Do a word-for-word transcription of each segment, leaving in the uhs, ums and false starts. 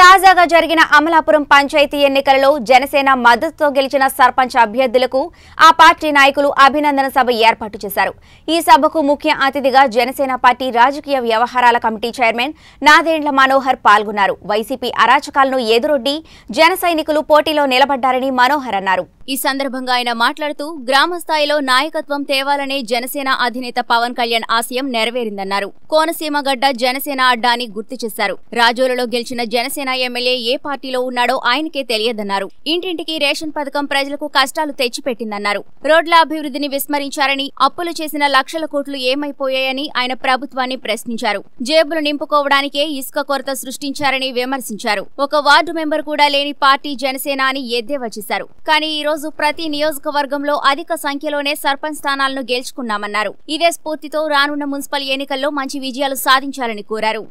తాజాగా జరిగిన అమలాపురం పంచాయతీ ఎన్నికలలో జనసేన మద్దతుతో గెలిచిన సర్పంచ్ అభ్యర్థులకు ఆ పార్టీ నాయకులు అభినందన సభ ఏర్పాటు చేశారు। ఈ సభకు ముఖ్య అతిథిగా జనసేన పార్టీ రాజకీయ వ్యవహారాల కమిటీ చైర్మన్ నాదెండ్ల మనోహర్ పాల్గొన్నారు। వైసీపీ అరాచకాలను ఎదురొడ్డి జన సైనికులు పోటీలో నిలబడ్డారని మనోహర్ అన్నారు। ఈ సందర్భంగా ఆయన మాట్లాడుతూ గ్రామ స్థాయిలో నాయకత్వం తేవాలనే జనసేన అధినేత పవన్ కళ్యాణ్ ఆశయం నెరవేరిందన్నారు। కోనసీమ గడ్డ జనసేన అడ్డా అని గుర్తు చేశారు। రాజోలలో గెలిచిన జనసేన ఎమ్మెల్యే ఏ పార్టీలో ఉన్నాడో ఆయనకే తెలియదన్నారు। ఇంటింటికి రేషన్ పథకం ప్రజలకు కష్టాలు తెచ్చిపెట్టిందన్నారు। రోడ్ల అభివృద్ధిని విస్మరించారని, అప్పులు చేసిన లక్షల కోట్లు ఏమైపోయాయని ఆయన ప్రభుత్వాన్ని ప్రశ్నించారు। జేబులు నింపుకోవడానికే ఇసుక కొరత సృష్టించారని విమర్శించారు। ఒక వార్డు మెంబర్ కూడా లేని పార్టీ జనసేన అని ఎద్దేవా చేశారు। కానీ ఈ రోజు ప్రతి నియోజకవర్గంలో అధిక సంఖ్యలోనే సర్పంచ్ స్థానాలను గెలుచుకున్నామన్నారు। ఇదే స్ఫూర్తితో రానున్న మున్సిపల్ ఎన్నికల్లో మంచి విజయాలు సాధించాలని కోరారు।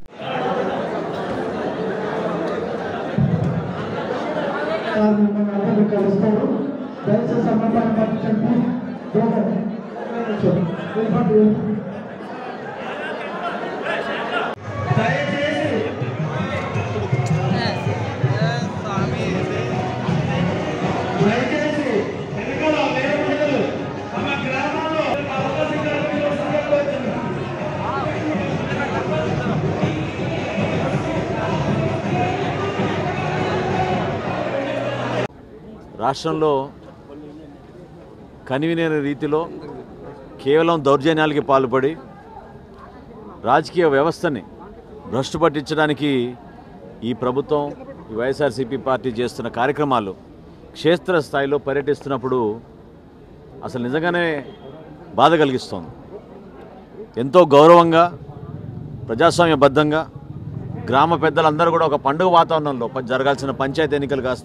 రాష్ట్రంలో కనివినేని రీతిలో కేవలం దౌర్జన్యాలకి పాల్పడి రాజకీయ వ్యవస్థని భ్రష్టు పట్టించడానికి ఈ ప్రభుత్వం ఈ వైఎస్ఆర్సీపీ పార్టీ చేస్తున్న కార్యక్రమాలు క్షేత్రస్థాయిలో పర్యటిస్తున్నప్పుడు అసలు నిజంగానే బాధ కలిగిస్తోంది। ఎంతో గౌరవంగా ప్రజాస్వామ్యబద్ధంగా గ్రామ పెద్దలందరూ కూడా ఒక పండుగ వాతావరణంలో జరగాల్సిన పంచాయతీ ఎన్నికలు కాస్త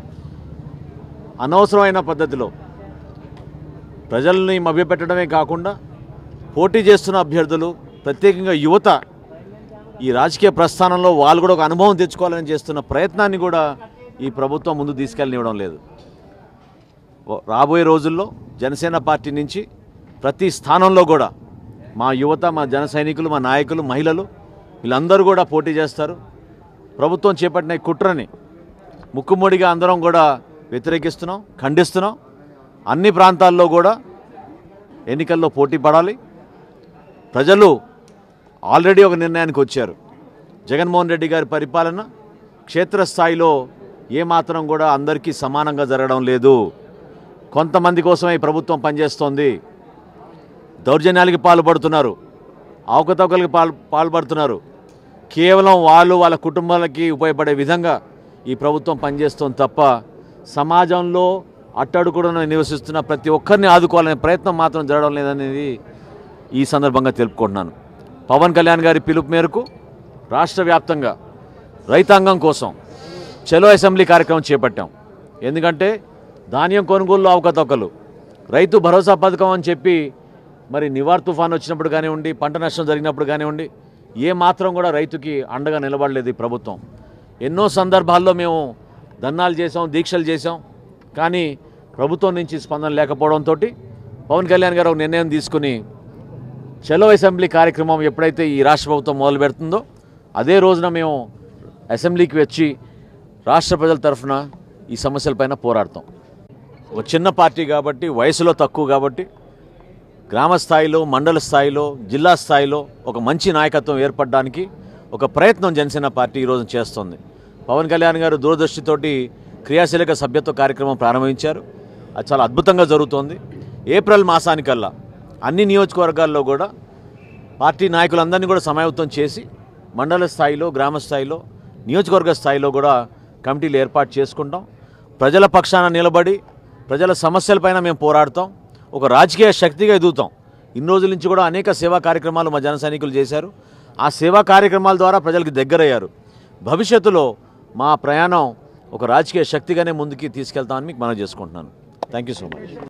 అనవసరమైన పద్ధతిలో ప్రజల్ని మభ్యపెట్టడమే కాకుండా పోటీ చేస్తున్న అభ్యర్థులు ప్రత్యేకంగా యువత ఈ రాజకీయ ప్రస్థానంలో వాళ్ళు కూడా ఒక అనుభవం తెచ్చుకోవాలని చేస్తున్న ప్రయత్నాన్ని కూడా ఈ ప్రభుత్వం ముందు తీసుకెళ్ళనివ్వడం లేదు। రాబోయే రోజుల్లో జనసేన పార్టీ నుంచి ప్రతి స్థానంలో కూడా మా యువత, మా జన సైనికులు, మా నాయకులు, మహిళలు వీళ్ళందరూ కూడా పోటీ చేస్తారు। ప్రభుత్వం చేపట్టిన కుట్రని ముక్కుముడిగా అందరం కూడా వ్యతిరేకిస్తున్నాం, ఖండిస్తున్నాం। అన్ని ప్రాంతాల్లో కూడా ఎన్నికల్లో పోటీ పడాలి। ప్రజలు ఆల్రెడీ ఒక నిర్ణయానికి వచ్చారు। జగన్మోహన్ రెడ్డి గారి పరిపాలన క్షేత్రస్థాయిలో ఏమాత్రం కూడా అందరికీ సమానంగా జరగడం లేదు। కొంతమంది కోసమే ఈ ప్రభుత్వం పనిచేస్తోంది। దౌర్జన్యాలకి పాల్పడుతున్నారు, అవకతవకలకి పాల్ పాల్పడుతున్నారు। కేవలం వాళ్ళు వాళ్ళ కుటుంబాలకి ఉపయోగపడే విధంగా ఈ ప్రభుత్వం పనిచేస్తోంది తప్ప సమాజంలో అట్టడుగున నివసిస్తున్న ప్రతి ఒక్కరిని ఆదుకోవాలనే ప్రయత్నం మాత్రం జరగడం లేదనేది ఈ సందర్భంగా తెలుపుకుంటున్నాను। పవన్ కళ్యాణ్ గారి పిలుపు మేరకు రాష్ట్ర వ్యాప్తంగా రైతాంగం కోసం చలో అసెంబ్లీ కార్యక్రమం చేపట్టాం। ఎందుకంటే ధాన్యం కొనుగోలులో అవకతవకలు, రైతు భరోసా పథకం అని చెప్పి మరి నివార్ తుఫాన్ వచ్చినప్పుడు కానివ్వండి, పంట నష్టం జరిగినప్పుడు కానివ్వండి, ఏ మాత్రం కూడా రైతుకి అండగా నిలబడలేదు ఈ ప్రభుత్వం। ఎన్నో సందర్భాల్లో మేము ధర్నాలు చేసాం, దీక్షలు చేసాం, కానీ ప్రభుత్వం నుంచి స్పందన లేకపోవడంతో పవన్ కళ్యాణ్ గారు ఒక నిర్ణయం తీసుకుని చలో అసెంబ్లీ కార్యక్రమం ఎప్పుడైతే ఈ రాష్ట్ర ప్రభుత్వం మొదలు పెడుతుందో అదే రోజున మేము అసెంబ్లీకి వచ్చి రాష్ట్ర ప్రజల తరఫున ఈ సమస్యలపైన పోరాడతాం। ఒక చిన్న పార్టీ కాబట్టి, వయసులో తక్కువ కాబట్టి గ్రామ స్థాయిలో, మండల స్థాయిలో, జిల్లా స్థాయిలో ఒక మంచి నాయకత్వం ఏర్పడడానికి ఒక ప్రయత్నం జనసేన పార్టీ ఈరోజు చేస్తుంది। పవన్ కళ్యాణ్ గారు దూరదృష్టితోటి క్రియాశీలక సభ్యత్వ కార్యక్రమం ప్రారంభించారు। అది చాలా అద్భుతంగా జరుగుతోంది। ఏప్రిల్ మాసానికల్లా అన్ని నియోజకవర్గాల్లో కూడా పార్టీ నాయకులందరినీ కూడా సమాయత్తం చేసి మండల స్థాయిలో, గ్రామ స్థాయిలో, నియోజకవర్గ స్థాయిలో కూడా కమిటీలు ఏర్పాటు చేసుకుంటాం। ప్రజల పక్షాన నిలబడి ప్రజల సమస్యలపైన మేము పోరాడతాం, ఒక రాజకీయ శక్తిగా ఎదుగుతాం। ఇన్ని రోజుల నుంచి కూడా అనేక సేవా కార్యక్రమాలు మా జన సైనికులు చేశారు। ఆ సేవా కార్యక్రమాల ద్వారా ప్రజలకు దగ్గరయ్యారు। భవిష్యత్తులో మా ప్రయాణం ఒక రాజకీయ శక్తిగానే ముందుకి తీసుకెళ్తామని మీకు మనం చేసుకుంటున్నాను। Thank you so much.